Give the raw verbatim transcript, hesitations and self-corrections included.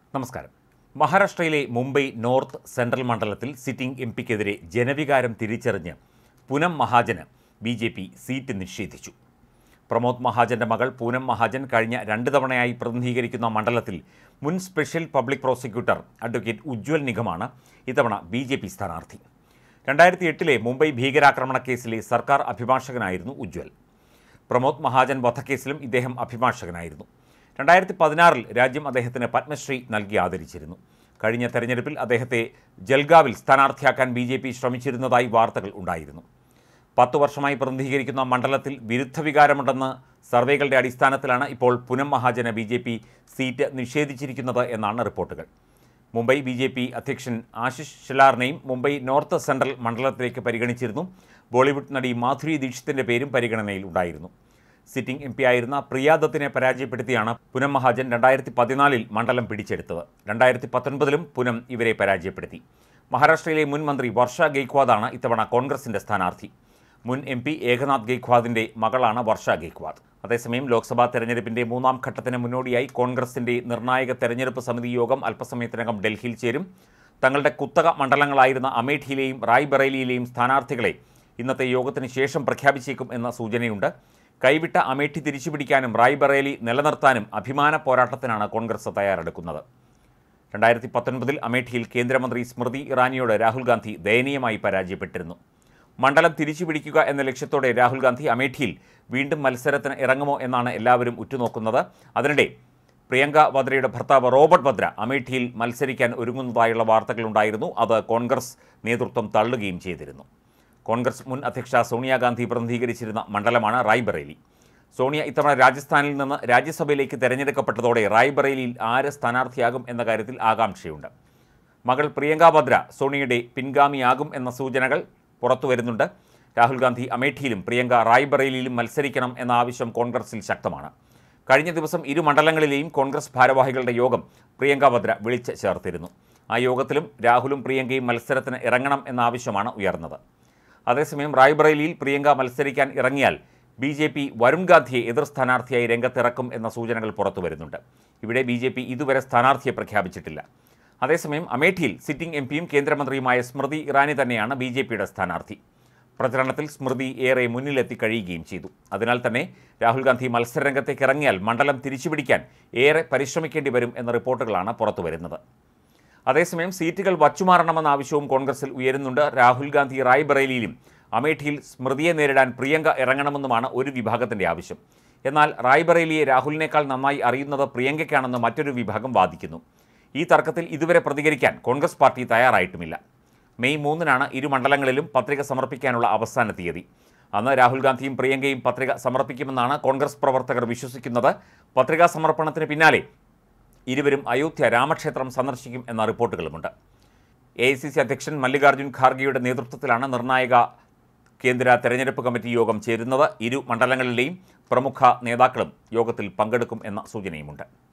നമസ്കാരം. മഹാരാഷ്ട്രയിലെ Mumbai north central മണ്ഡലത്തിൽ സിറ്റിംഗ് എം പിക്കെതിരെ ജനവികാരം തിരിച്ചറിഞ്ഞ് പൂനം മഹാജന് ബി ജെ പി സീറ്റ് നിഷേധിച്ചു. പ്രമോദ് മഹാജന്റെ മകൾ പൂനം മഹാജൻ കഴിഞ്ഞ രണ്ട് തവണയായി പ്രതിനിധീകരിക്കുന്ന മണ്ഡലത്തിൽ മുൻ special public prosecutor advocate Ujjwal നിഗമാണ് ഇത്തവണ ബി ജെ പി സ്ഥാനാർത്ഥി. രണ്ടായിരത്തി എട്ടിലെ മുംബൈ ഭീകരാക്രമണ കേസിലെ സർക്കാർ അഭിഭാഷകനായിരുന്നു ഉജ്ജ്വൽ. പ്രമോദ് മഹാജൻ വധക്കേസിലും ഇദ്ദേഹം അഭിഭാഷകനായിരുന്നു. രണ്ടായിരത്തി പതിനാറിൽ രാജ്യം അദ്ദേഹത്തിന് പത്മശ്രീ നൽകി ആദരിച്ചിരുന്നു. കഴിഞ്ഞ തെരഞ്ഞെടുപ്പിൽ അദ്ദേഹത്തെ ജൽഗാവിൽ സ്ഥാനാർത്ഥിയാക്കാൻ ബി ജെ പി ശ്രമിച്ചിരുന്നതായി വാർത്തകൾ ഉണ്ടായിരുന്നു. പത്തു വർഷമായി പ്രതിനിധീകരിക്കുന്ന മണ്ഡലത്തിൽ വിരുദ്ധ വികാരമുണ്ടെന്ന് സർവേകളുടെ അടിസ്ഥാനത്തിലാണ് ഇപ്പോൾ പൂനം മഹാജന് ബി ജെ പി സീറ്റ് നിഷേധിച്ചിരിക്കുന്നത് എന്നാണ് റിപ്പോർട്ടുകൾ. മുംബൈ ബി ജെ പി അധ്യക്ഷൻ ആശിഷ് ഷെലാറിനെയും മുംബൈ നോർത്ത് സെൻട്രൽ മണ്ഡലത്തിലേക്ക് പരിഗണിച്ചിരുന്നു. ബോളിവുഡ് നടി മാധുരി ദീക്ഷിത്തിൻ്റെ പേരും പരിഗണനയിൽ ഉണ്ടായിരുന്നു. സിറ്റിംഗ് എം പി ആയിരുന്ന പ്രിയ ദത്തിനെ പരാജയപ്പെടുത്തിയാണ് പൂനം മഹാജൻ രണ്ടായിരത്തി പതിനാലിൽ മണ്ഡലം പിടിച്ചെടുത്തത്. രണ്ടായിരത്തി പത്തൊൻപതിലും പൂനം ഇവരെ പരാജയപ്പെടുത്തി. മഹാരാഷ്ട്രയിലെ മുൻ മന്ത്രി വർഷ ഗെയ്ക്വാദാണ് ഇത്തവണ കോൺഗ്രസിൻ്റെ സ്ഥാനാർത്ഥി. മുൻ എം പി ഏകനാഥ് ഗെയ്ക്വാദിൻ്റെ മകളാണ് വർഷ ഗെയ്ക്വാദ്. അതേസമയം ലോക്സഭാ തെരഞ്ഞെടുപ്പിൻ്റെ മൂന്നാം ഘട്ടത്തിന് മുന്നോടിയായി കോൺഗ്രസിൻ്റെ നിർണായക തെരഞ്ഞെടുപ്പ് സമിതി യോഗം അല്പസമയത്തിനകം ഡൽഹിയിൽ ചേരും. തങ്ങളുടെ കുത്തക മണ്ഡലങ്ങളായിരുന്ന അമേഠിയിലെയും റായ്ബറേലിയിലെയും സ്ഥാനാർത്ഥികളെ ഇന്നത്തെ യോഗത്തിന് ശേഷം പ്രഖ്യാപിച്ചേക്കും എന്ന സൂചനയുണ്ട്. കൈവിട്ട അമേഠി തിരിച്ചുപിടിക്കാനും റായ്ബറേലി നിലനിർത്താനും അഭിമാന പോരാട്ടത്തിനാണ് കോൺഗ്രസ് തയ്യാറെടുക്കുന്നത്. രണ്ടായിരത്തി പത്തൊൻപതിൽ അമേഠിയിൽ കേന്ദ്രമന്ത്രി സ്മൃതി ഇറാനിയോട് രാഹുൽ ഗാന്ധി ദയനീയമായി പരാജയപ്പെട്ടിരുന്നു. മണ്ഡലം തിരിച്ചുപിടിക്കുക എന്ന ലക്ഷ്യത്തോടെ രാഹുൽ ഗാന്ധി അമേഠിയിൽ വീണ്ടും മത്സരത്തിന് ഇറങ്ങുമോ എന്നാണ് എല്ലാവരും ഉറ്റുനോക്കുന്നത്. അതിനിടെ പ്രിയങ്ക വദ്രയുടെ ഭർത്താവ് റോബർട്ട് വദ്ര അമേഠിയിൽ മത്സരിക്കാൻ ഒരുങ്ങുന്നതായുള്ള വാർത്തകളുണ്ടായിരുന്നു. അത് കോൺഗ്രസ് നേതൃത്വം തള്ളുകയും ചെയ്തിരുന്നു. കോൺഗ്രസ് മുൻ അധ്യക്ഷ സോണിയാഗാന്ധി പ്രതിനിധീകരിച്ചിരുന്ന മണ്ഡലമാണ് റായ്ബറേലി. സോണിയ ഇത്തവണ രാജസ്ഥാനിൽ നിന്ന് രാജ്യസഭയിലേക്ക് തെരഞ്ഞെടുക്കപ്പെട്ടതോടെ റായ്ബറേലിയിൽ ആര് സ്ഥാനാർത്ഥിയാകും എന്ന കാര്യത്തിൽ ആകാംക്ഷയുണ്ട്. മകൾ പ്രിയങ്ക വദ്ര സോണിയയുടെ പിൻഗാമിയാകും എന്ന സൂചനകൾ പുറത്തു വരുന്നുണ്ട്. രാഹുൽ ഗാന്ധി അമേഠിയിലും പ്രിയങ്ക റായ്ബറേലിയിലും മത്സരിക്കണം എന്ന ആവശ്യം കോൺഗ്രസിൽ ശക്തമാണ്. കഴിഞ്ഞ ദിവസം ഇരു മണ്ഡലങ്ങളിലെയും കോൺഗ്രസ് ഭാരവാഹികളുടെ യോഗം പ്രിയങ്ക വദ്ര വിളിച്ച് ചേർത്തിരുന്നു. ആ യോഗത്തിലും രാഹുലും പ്രിയങ്കയും മത്സരത്തിന് ഇറങ്ങണം എന്ന ആവശ്യമാണ് ഉയർന്നത്. അതേസമയം റായ്ബറേലിയിൽ പ്രിയങ്ക മത്സരിക്കാൻ ഇറങ്ങിയാൽ ബി ജെ പി വരുൺ ഗാന്ധിയെ എതിർ സ്ഥാനാർത്ഥിയായി രംഗത്തിറക്കും എന്ന സൂചനകൾ പുറത്തു വരുന്നുണ്ട്. ഇവിടെ ബി ജെ പി ഇതുവരെ സ്ഥാനാർത്ഥിയെ പ്രഖ്യാപിച്ചിട്ടില്ല. അതേസമയം അമേഠിയിൽ സിറ്റിംഗ് എം പിയും കേന്ദ്രമന്ത്രിയുമായ സ്മൃതി ഇറാനി തന്നെയാണ് ബി ജെ പിയുടെ സ്ഥാനാർത്ഥി. പ്രചരണത്തിൽ സ്മൃതി ഏറെ മുന്നിലെത്തി കഴിയുകയും ചെയ്തു. അതിനാൽ തന്നെ രാഹുൽ ഗാന്ധി മത്സരരംഗത്തേക്ക് ഇറങ്ങിയാൽ മണ്ഡലം തിരിച്ചുപിടിക്കാൻ ഏറെ പരിശ്രമിക്കേണ്ടി വരും എന്ന റിപ്പോർട്ടുകളാണ് പുറത്തു വരുന്നത്. അതേസമയം സീറ്റുകൾ വച്ചുമാറണമെന്ന ആവശ്യവും കോൺഗ്രസിൽ ഉയരുന്നുണ്ട്. രാഹുൽ ഗാന്ധി റായ്ബറേലിയിലും അമേഠിയിൽ സ്മൃതിയെ നേരിടാൻ പ്രിയങ്ക ഇറങ്ങണമെന്നുമാണ് ഒരു വിഭാഗത്തിൻ്റെ ആവശ്യം. എന്നാൽ റായ്ബറേലിയെ രാഹുലിനേക്കാൾ നന്നായി അറിയുന്നത് പ്രിയങ്കയ്ക്കാണെന്ന് മറ്റൊരു വിഭാഗം വാദിക്കുന്നു. ഈ തർക്കത്തിൽ ഇതുവരെ പ്രതികരിക്കാൻ കോൺഗ്രസ് പാർട്ടി തയ്യാറായിട്ടുമില്ല. മെയ് മൂന്നിനാണ് ഇരു മണ്ഡലങ്ങളിലും പത്രിക സമർപ്പിക്കാനുള്ള അവസാന തീയതി. അന്ന് രാഹുൽ ഗാന്ധിയും പ്രിയങ്കയും പത്രിക സമർപ്പിക്കുമെന്നാണ് കോൺഗ്രസ് പ്രവർത്തകർ വിശ്വസിക്കുന്നത്. പത്രികാ സമർപ്പണത്തിന് പിന്നാലെ ഇരുവരും അയോധ്യ രാമക്ഷേത്രം സന്ദർശിക്കും എന്ന റിപ്പോർട്ടുകളുമുണ്ട്. എ ഐ സി സി അധ്യക്ഷൻ മല്ലികാർജ്ജുൻ ഖാർഗെയുടെ നേതൃത്വത്തിലാണ് നിർണായക കേന്ദ്ര തെരഞ്ഞെടുപ്പ് കമ്മിറ്റി യോഗം ചേരുന്നത്. ഇരു മണ്ഡലങ്ങളിലെയും പ്രമുഖ നേതാക്കളും യോഗത്തിൽ പങ്കെടുക്കും എന്ന സൂചനയുമുണ്ട്.